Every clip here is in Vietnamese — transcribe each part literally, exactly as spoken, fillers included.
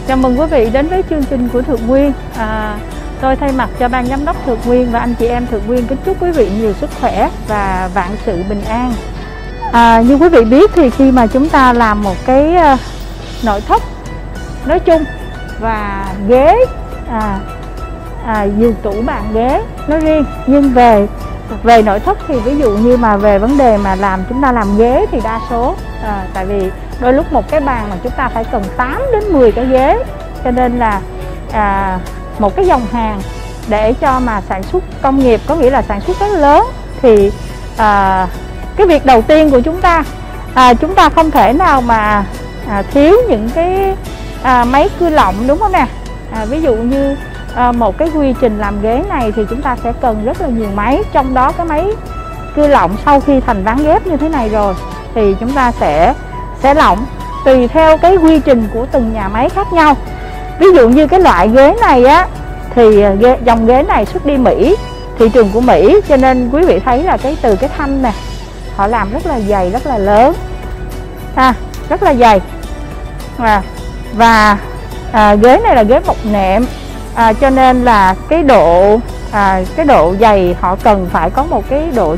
Chào mừng quý vị đến với chương trình của Thượng Nguyên. à, Tôi thay mặt cho ban giám đốc Thượng Nguyên và anh chị em Thượng Nguyên kính chúc quý vị nhiều sức khỏe và vạn sự bình an. à, Như quý vị biết thì khi mà chúng ta làm một cái uh, nội thất nói chung và ghế, à, à, giường tủ bàn ghế nói riêng, nhưng về về nội thất thì ví dụ như mà về vấn đề mà làm chúng ta làm ghế thì đa số à, tại vì đôi lúc một cái bàn mà chúng ta phải cần tám đến mười cái ghế, cho nên là à, một cái dòng hàng để cho mà sản xuất công nghiệp, có nghĩa là sản xuất rất lớn, thì à, cái việc đầu tiên của chúng ta à, chúng ta không thể nào mà à, thiếu những cái à, máy cưa lọng, đúng không nè. à, ví dụ như à, một cái quy trình làm ghế này thì chúng ta sẽ cần rất là nhiều máy, trong đó cái máy cưa lọng sau khi thành ván ghép như thế này rồi thì chúng ta sẽ sẽ lọng tùy theo cái quy trình của từng nhà máy khác nhau. Ví dụ như cái loại ghế này á thì ghế, dòng ghế này xuất đi Mỹ, thị trường của Mỹ, cho nên quý vị thấy là cái từ cái thanh nè họ làm rất là dày, rất là lớn, à, rất là dày. à, và à, ghế này là ghế bọc nệm, à, cho nên là cái độ à, cái độ dày họ cần phải có một cái độ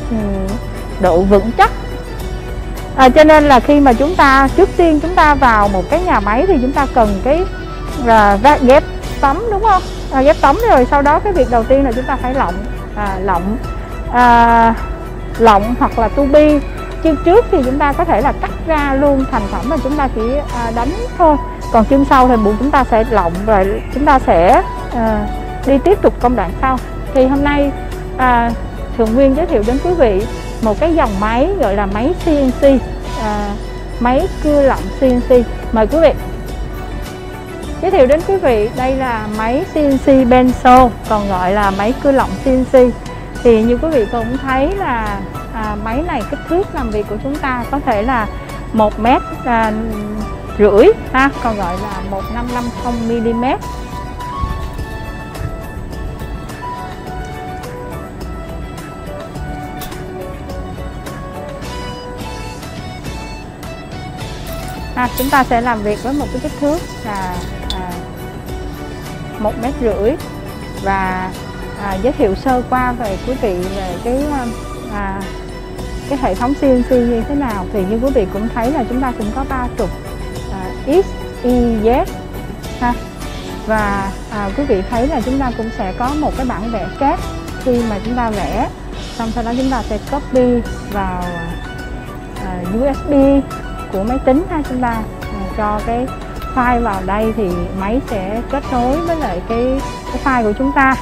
độ vững chắc. À, cho nên là khi mà chúng ta trước tiên chúng ta vào một cái nhà máy thì chúng ta cần cái là ghép tấm, đúng không? À, ghép tấm rồi sau đó cái việc đầu tiên là chúng ta phải lọng, à, lọng à, lọng hoặc là tu bi. Chân trước thì chúng ta có thể là cắt ra luôn thành phẩm mà chúng ta chỉ à, đánh thôi, còn chân sau thì buộc chúng ta sẽ lọng rồi chúng ta sẽ à, đi tiếp tục công đoạn sau. Thì hôm nay à, Thượng Nguyên giới thiệu đến quý vị một cái dòng máy gọi là máy xê en xê, à, máy cưa lọng xê en xê. Mời quý vị. Giới thiệu đến quý vị, đây là máy xê en xê Benso, còn gọi là máy cưa lọng xê en xê. Thì như quý vị cũng thấy là à, máy này kích thước làm việc của chúng ta có thể là một mét à, rưỡi ha, còn gọi là một nghìn năm trăm năm mươi mi li mét. À, chúng ta sẽ làm việc với một cái kích thước là à, một mét rưỡi. Và à, giới thiệu sơ qua về quý vị về cái à, cái hệ thống xê en xê như thế nào. Thì như quý vị cũng thấy là chúng ta cũng có ba trục à, X, Y, Z ha. Và à, quý vị thấy là chúng ta cũng sẽ có một cái bản vẽ kép. Khi mà chúng ta vẽ xong sau đó chúng ta sẽ copy vào à, u ét bê của máy tính ha, chúng ta à, cho cái file vào đây thì máy sẽ kết nối với lại cái, cái file của chúng ta.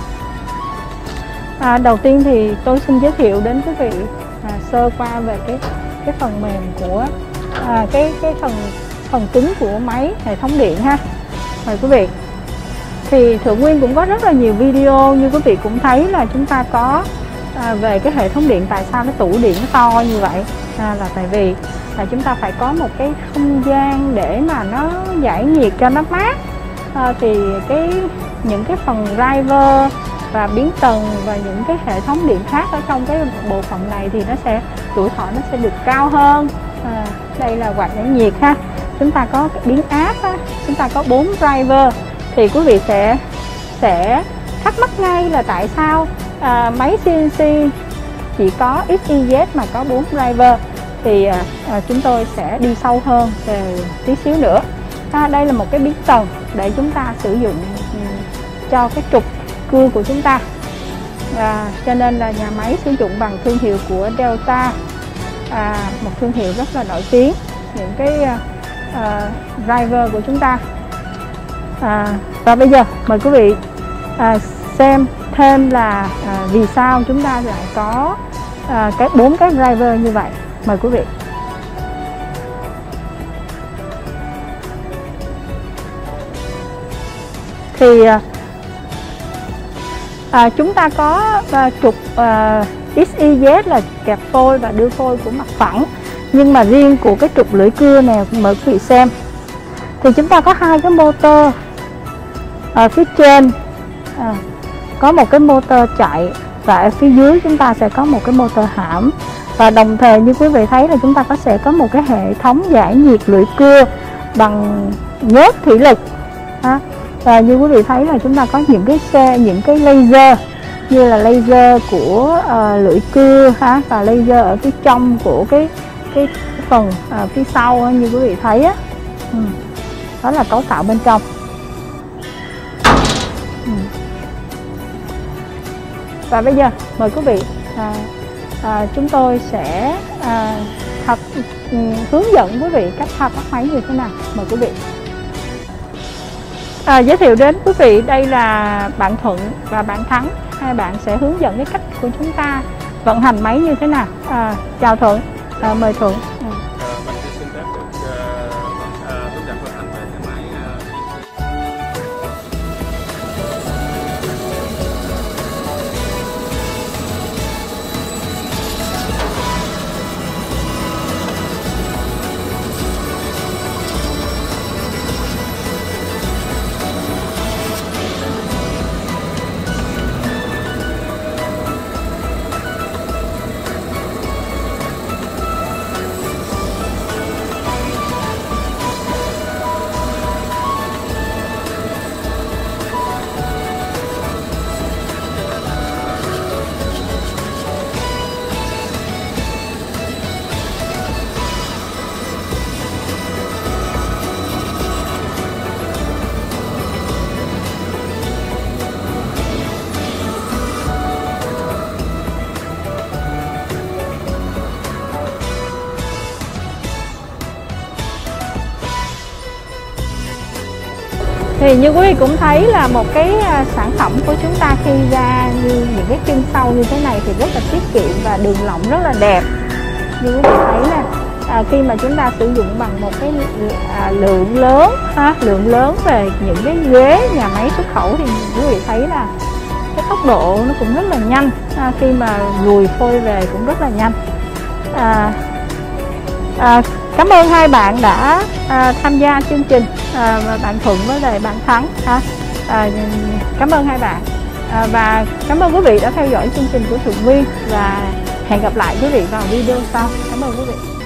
À, đầu tiên thì tôi xin giới thiệu đến quý vị à, sơ qua về cái cái phần mềm của à, cái cái phần phần cứng của máy hệ thống điện ha. Mời quý vị. Thì Thượng Nguyên cũng có rất là nhiều video, như quý vị cũng thấy là chúng ta có à, về cái hệ thống điện. Tại sao cái tủ điện nó to như vậy? À, là tại vì là chúng ta phải có một cái không gian để mà nó giải nhiệt cho nó mát. À, thì cái những cái phần driver và biến tần và những cái hệ thống điện khác ở trong cái bộ phận này thì nó sẽ tuổi thọ nó sẽ được cao hơn. À, đây là quạt giải nhiệt ha, chúng ta có cái biến áp ha, chúng ta có bốn driver. Thì quý vị sẽ sẽ thắc mắc ngay là tại sao à, máy xê en xê chỉ có X, Y, Z mà có bốn driver. Thì à, à, chúng tôi sẽ đi sâu hơn về tí xíu nữa. À, đây là một cái biến tần để chúng ta sử dụng um, cho cái trục cưa của chúng ta. À, cho nên là nhà máy sử dụng bằng thương hiệu của Delta, à, một thương hiệu rất là nổi tiếng. Những cái uh, driver của chúng ta. À, và bây giờ mời quý vị à, xem thêm là à, vì sao chúng ta lại có à, cái bốn cái driver như vậy. Mời quý vị. Thì à, chúng ta có à, trục à, X, Y, Z là kẹp phôi và đưa phôi của mặt phẳng. Nhưng mà riêng của cái trục lưỡi cưa này, mời quý vị xem, thì chúng ta có hai cái motor ở phía trên, à, có một cái motor chạy, và ở phía dưới chúng ta sẽ có một cái motor hãm. Và đồng thời như quý vị thấy là chúng ta có sẽ có một cái hệ thống giải nhiệt lưỡi cưa bằng nhớt thủy lực ha. Và như quý vị thấy là chúng ta có những cái xe, những cái laser như là laser của uh, lưỡi cưa ha, và laser ở phía trong của cái cái, cái phần uh, phía sau như quý vị thấy á. Ừ. Đó là cấu tạo bên trong. Ừ. Và bây giờ mời quý vị à, à, chúng tôi sẽ à, thật um, hướng dẫn quý vị cách thao tác máy như thế nào. Mời quý vị. À, giới thiệu đến quý vị, đây là bạn Thuận và bạn Thắng. Hai bạn sẽ hướng dẫn cái cách của chúng ta vận hành máy như thế nào. À, chào Thuận, à, mời Thuận. Ừ. Mình xin phép được hướng dẫn vận hành về cái máy. Thì như quý vị cũng thấy là một cái sản phẩm của chúng ta khi ra như những cái chân sau như thế này thì rất là tiết kiệm và đường lọng rất là đẹp. Như quý vị thấy nè, à, khi mà chúng ta sử dụng bằng một cái à, lượng lớn ha, lượng lớn về những cái ghế nhà máy xuất khẩu thì quý vị thấy là cái tốc độ nó cũng rất là nhanh, à, khi mà gùi phôi về cũng rất là nhanh. À, à, Cảm ơn hai bạn đã à, tham gia chương trình, à, bạn Thuận với lại bạn Thắng. À, à, cảm ơn hai bạn à, và cảm ơn quý vị đã theo dõi chương trình của Thượng Nguyên, và hẹn gặp lại quý vị vào video sau. Cảm ơn quý vị.